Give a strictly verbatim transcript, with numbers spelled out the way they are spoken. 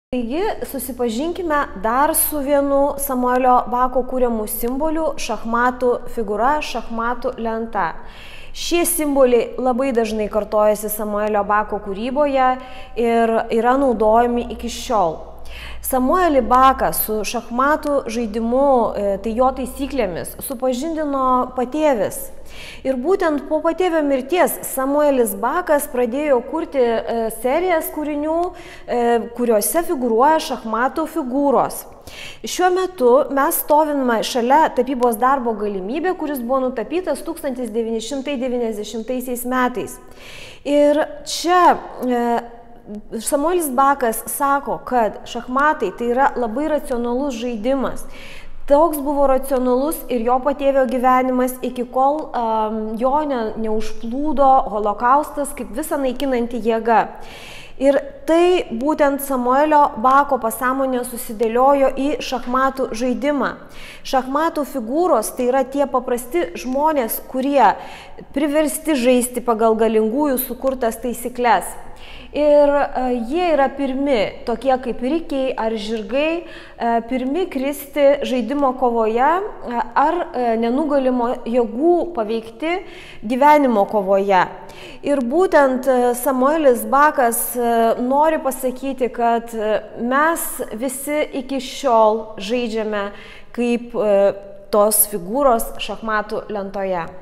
Taigi susipažinkime dar su vienu Samuelio Bako kūriamų simbolių - šachmatų figūra, šachmatų lenta. Šie simboliai labai dažnai kartojasi Samuelio Bako kūryboje ir yra naudojami iki šiol. Samuelį Baką su šachmatų žaidimu, tai jo taisyklėmis, supažindino patėvis. Ir būtent po patėvio mirties Samuelis Bakas pradėjo kurti serijas kūrinių, kuriuose figūruoja šachmatų figūros. Šiuo metu mes stovime šalia tapybos darbo galimybė, kuris buvo nutapytas tūkstantis devyni šimtai devyniasdešimtaisiais metais. Ir čia Samuelis Bakas sako, kad šachmatai tai yra labai racionalus žaidimas. Toks buvo racionalus ir jo patėvio gyvenimas, iki kol um, jo ne, neužplūdo holokaustas kaip visą naikinanti jėga. Ir tai būtent Samuelio Bako pasąmonė susidėliojo į šachmatų žaidimą. Šachmatų figūros tai yra tie paprasti žmonės, kurie priversti žaisti pagal galingųjų sukurtas taisyklės. Ir jie yra pirmi, tokie kaip rikiai ar žirgai, pirmi kristi žaidimo kovoje ar nenugalimo jėgų paveikti gyvenimo kovoje. Ir būtent Samuelis Bakas nori pasakyti, kad mes visi iki šiol žaidžiame kaip tos figūros šachmatų lentoje.